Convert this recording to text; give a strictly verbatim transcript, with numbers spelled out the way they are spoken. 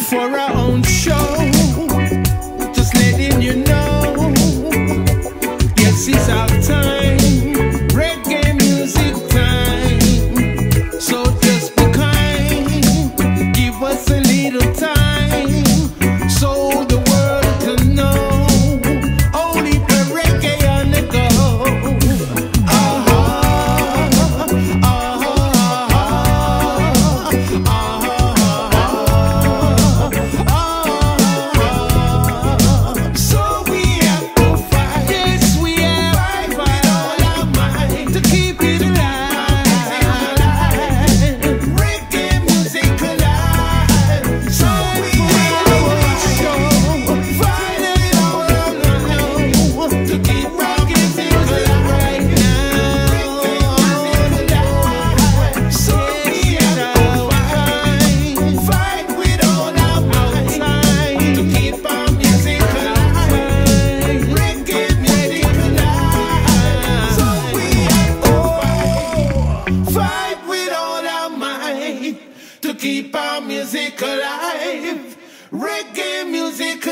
for our own show. Just letting you know, yes, it's our time, reggae music time. So just be kind, give us a little time, so the world can know. Only the reggae on the go. To keep our music alive, reggae music